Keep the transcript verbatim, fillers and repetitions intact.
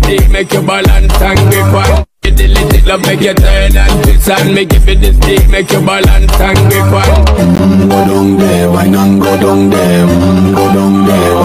stick, make you balance and grip on. Give the little love, make you turn and twist and me give it the stick, make you balance and grip on. Mm, go down there, why not go down there? Mm, go down there.